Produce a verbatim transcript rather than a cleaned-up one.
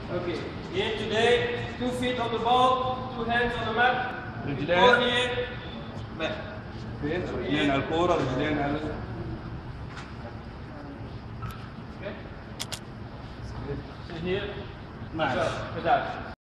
Okay. Here today, two feet on the ball, two hands on the mat. رجلين Ball here. Back. فين؟ رجلين على الكورة، رجلين على Okay. Sit here. Nice. Go. Good.